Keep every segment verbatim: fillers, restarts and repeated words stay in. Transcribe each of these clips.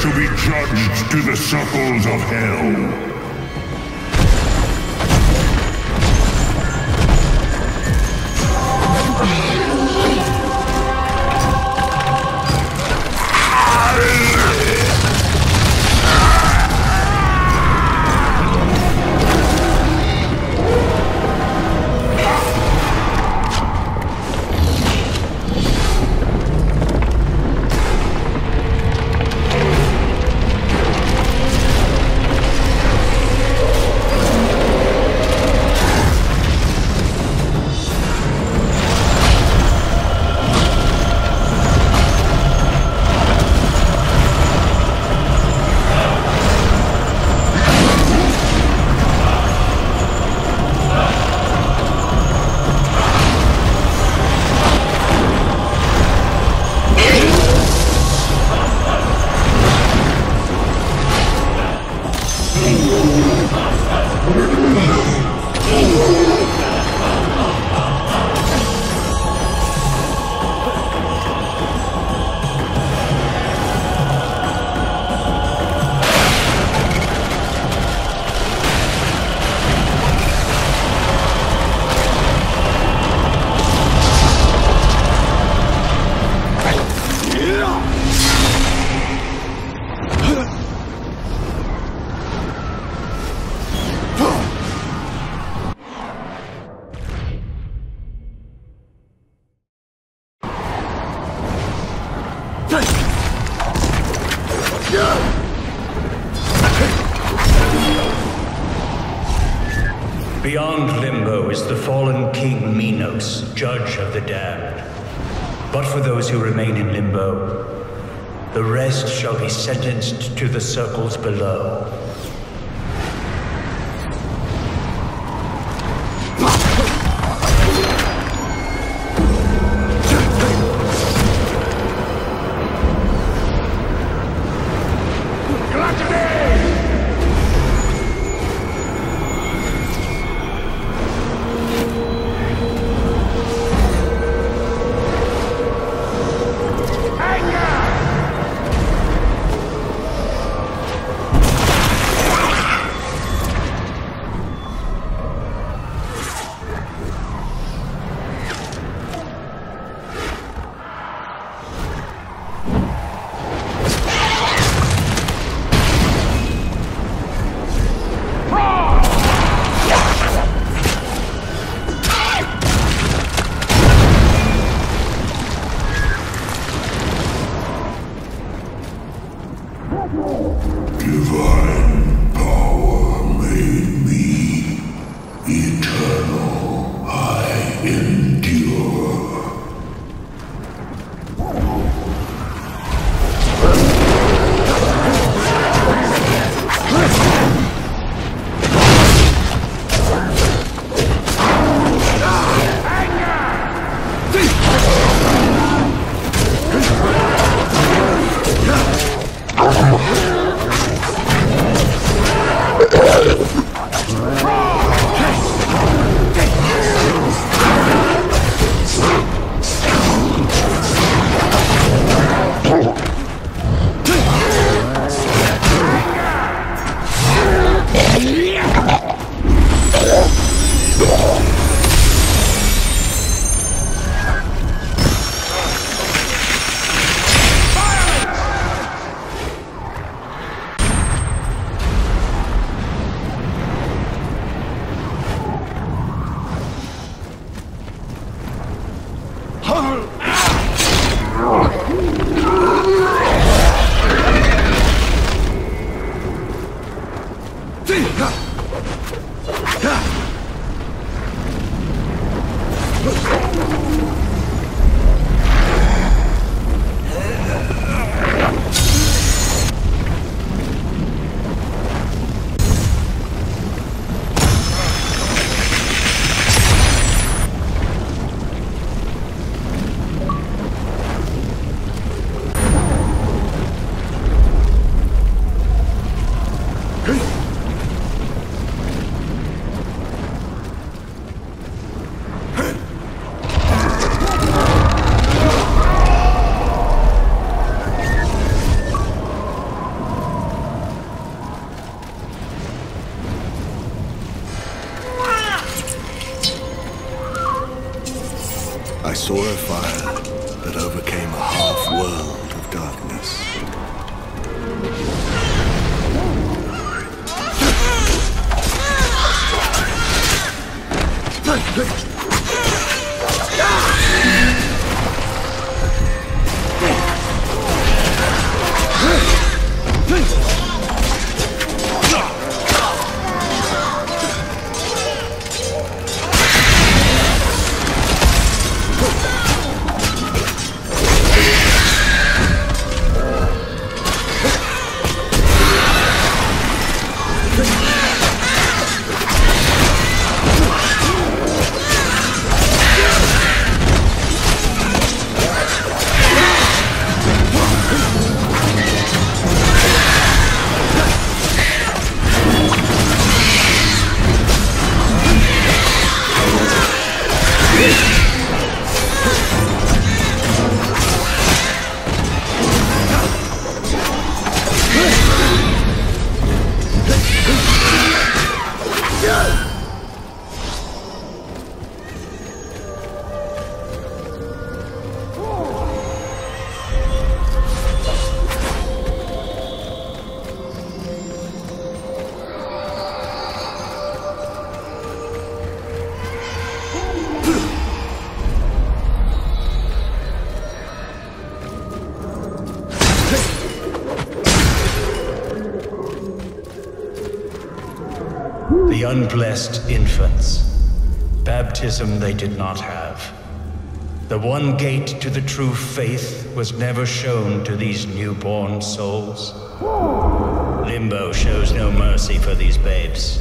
to be judged to the circles of hell. Beyond Limbo is the fallen King Minos, judge of the damned. But for those who remain in Limbo, the rest shall be sentenced to the circles below. Divine power made me eternal. I endure. saw a fire that overcame a half-world of darkness. The unblessed infants. Baptism they did not have. The one gate to the true faith was never shown to these newborn souls. Limbo shows no mercy for these babes.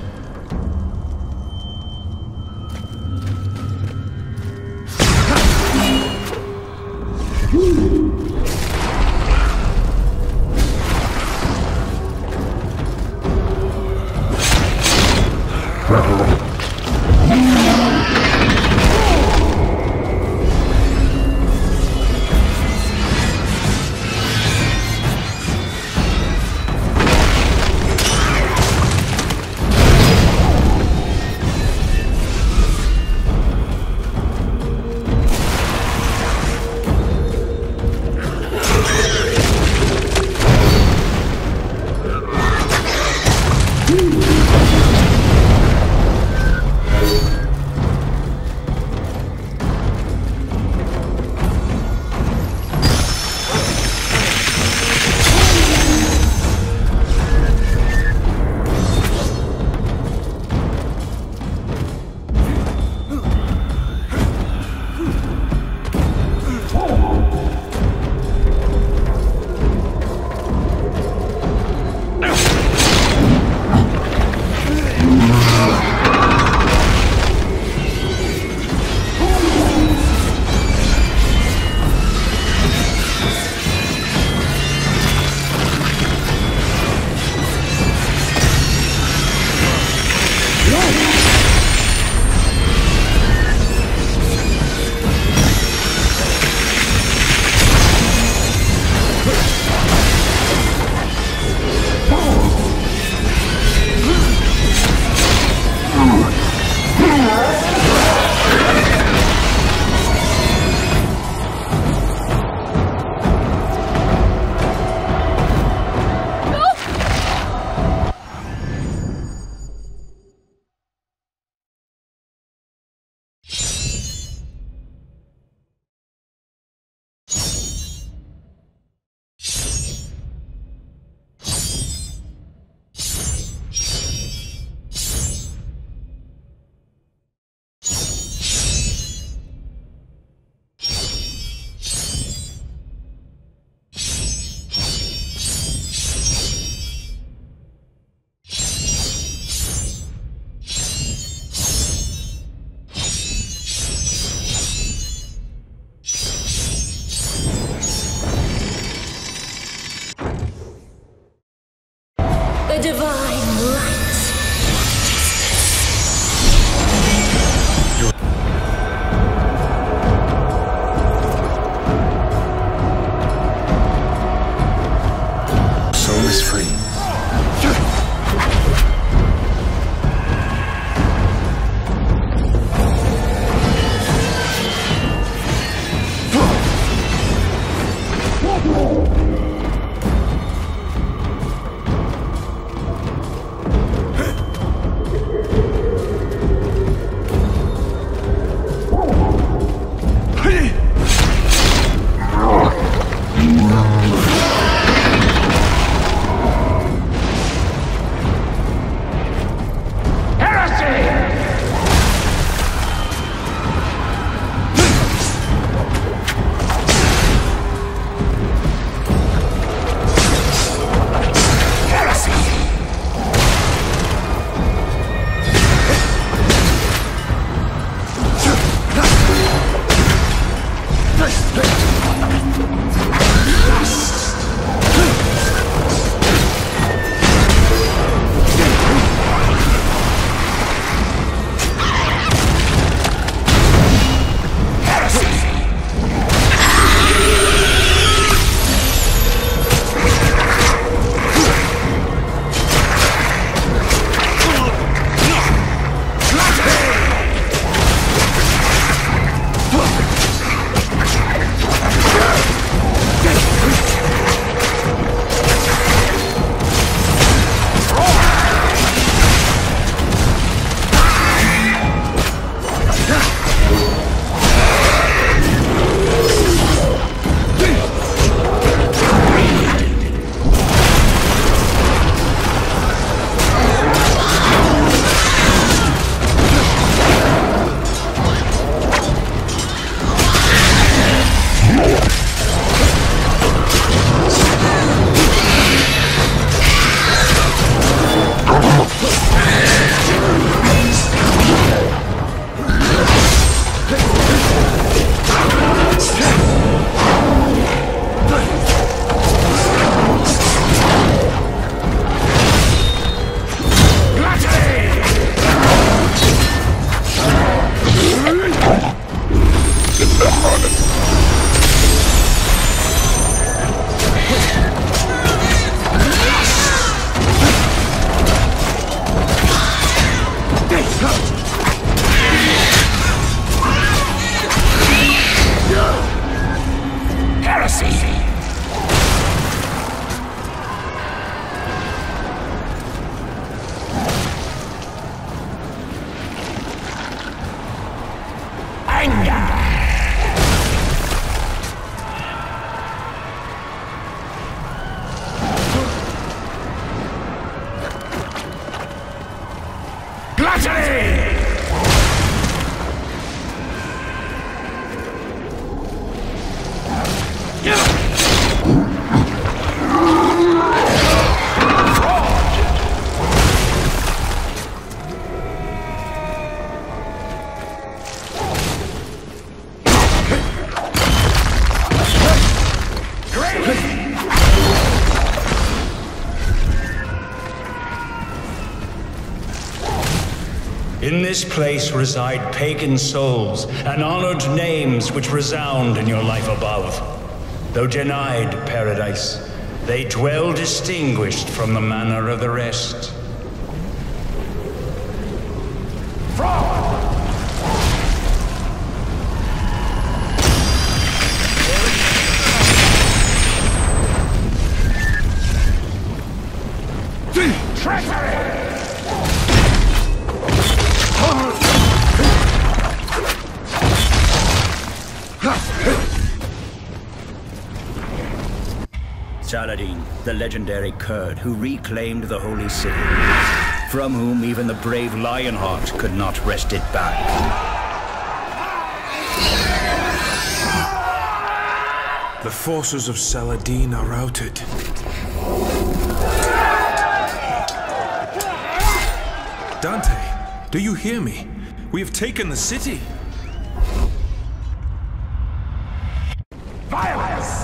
Divine light. Soul is free. Treachery! In this place reside pagan souls and honored names which resound in your life above. Though denied paradise, they dwell distinguished from the manner of the rest. Saladin, the legendary Kurd who reclaimed the Holy City, from whom even the brave Lionheart could not wrest it back. The forces of Saladin are routed. Dante, do you hear me? We have taken the city. Violence!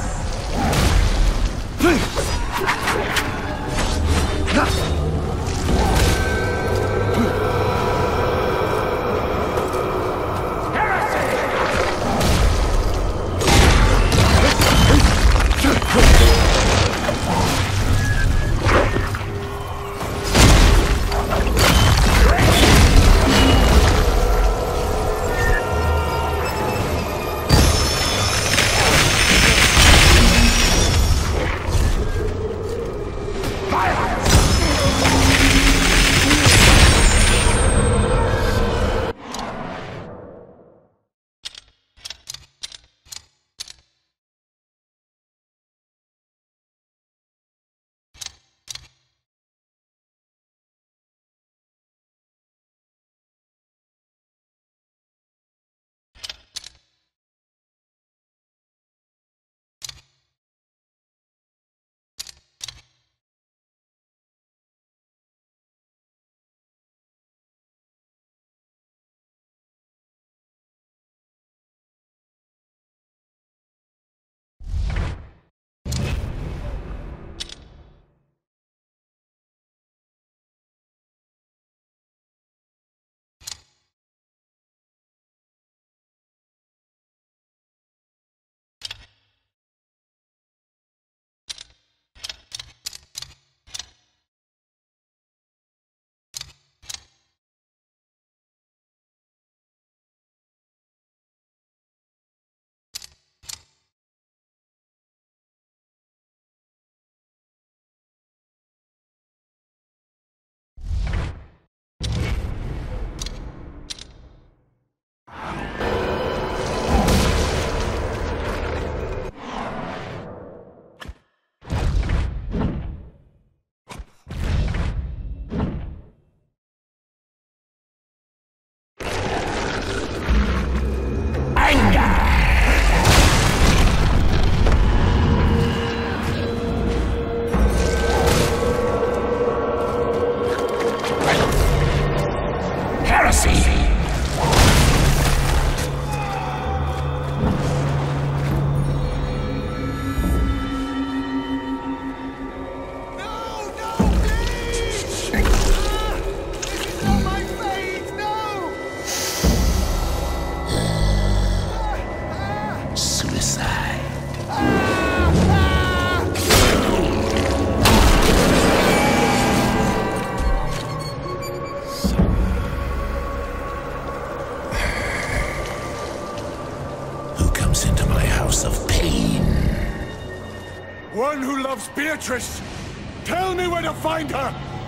One who loves Beatrice! Tell me where to find her!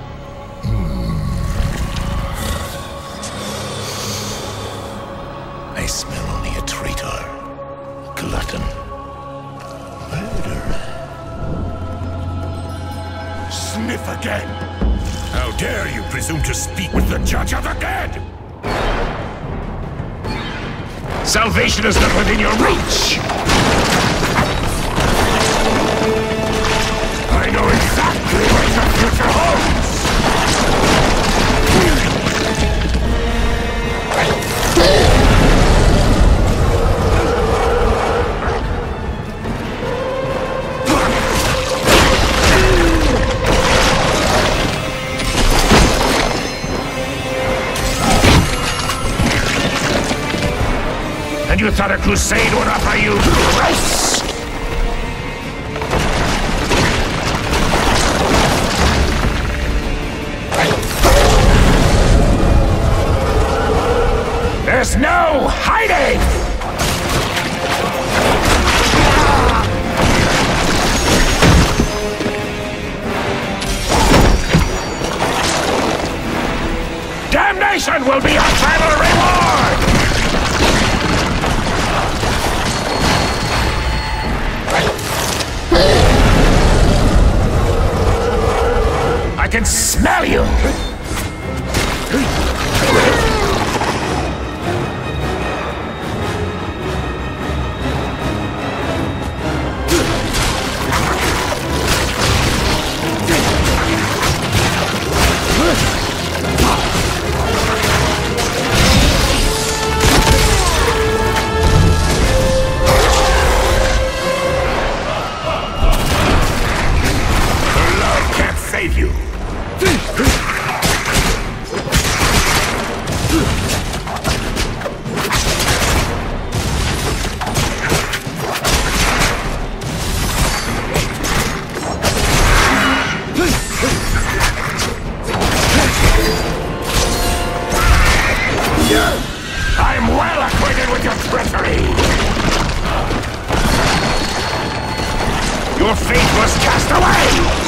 Hmm. I smell only a traitor, glutton, murderer. Sniff again! How dare you presume to speak with the Judge of the Dead? Salvation is not within your reach! I know exactly where your future holds! And you thought a crusade would offer you grace? There's no hiding! Damnation will be your final reward! I can smell you! Save you. I'm well acquainted with your treachery. Your fate was cast away.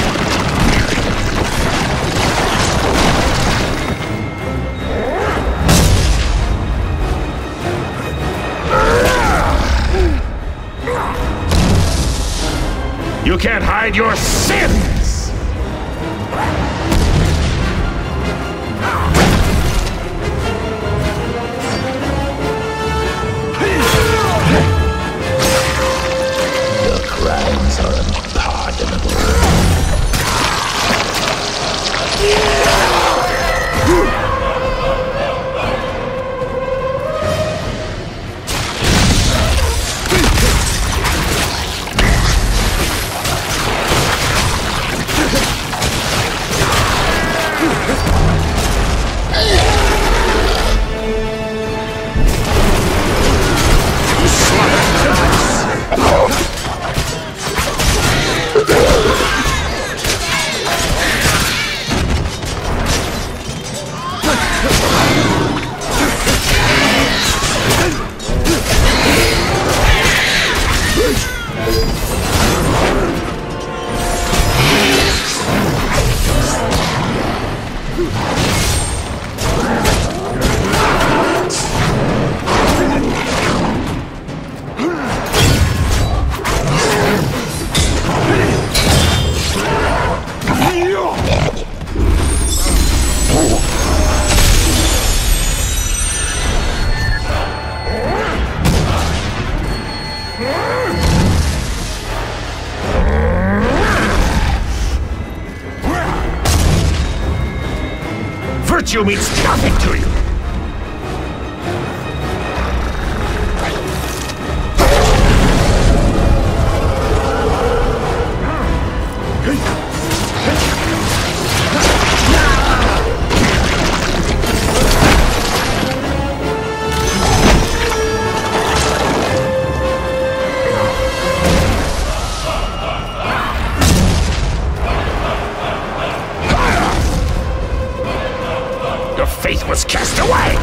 You can't hide your sins! Your crimes are unpardonable. Virtue means nothing to you! Your faith was cast away!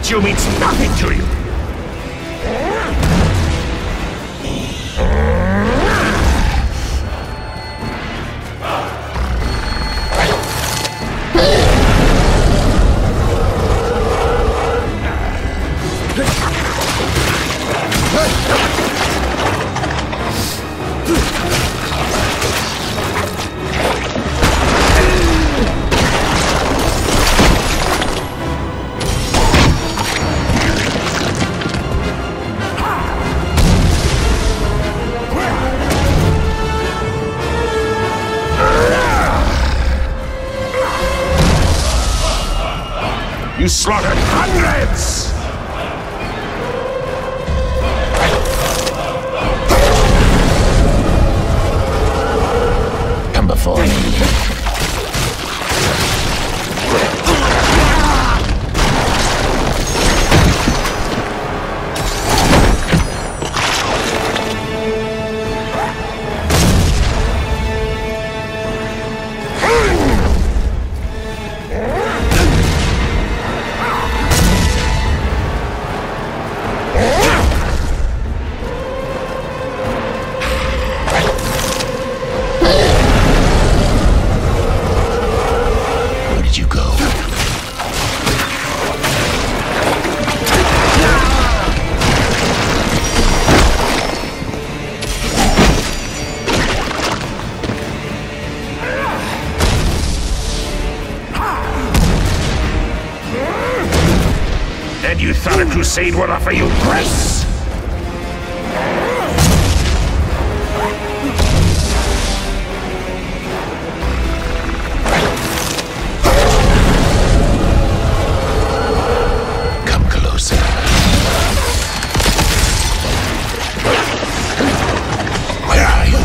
virtue means nothing to you! You slaughtered hundreds! Come before me. And you thought a crusade would offer you grace? Come closer. Where are you?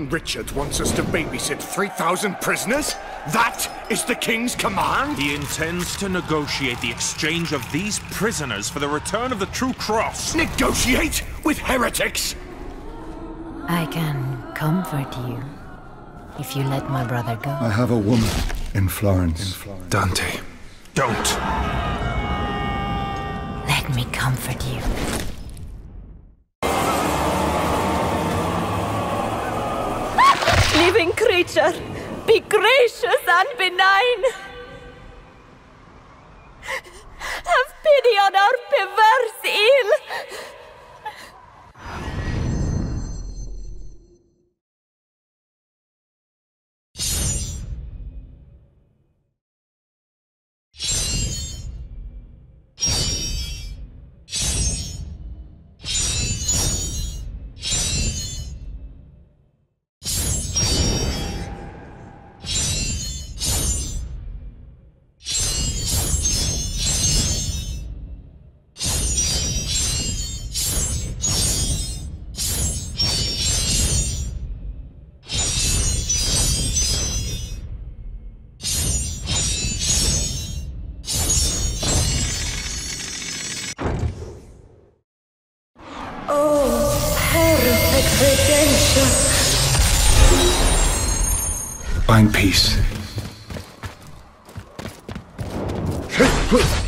King Richard wants us to babysit three thousand prisoners? That is the king's command? He intends to negotiate the exchange of these prisoners for the return of the true cross. Negotiate with heretics? I can comfort you if you let my brother go. I have a woman in Florence. Dante, don't. Let me comfort you. Living creature, be gracious and benign. Have pity on our perverse ill. Find peace.